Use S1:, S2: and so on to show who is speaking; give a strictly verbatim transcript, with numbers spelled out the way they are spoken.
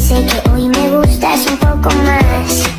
S1: sé que hoy me gustas un poco más.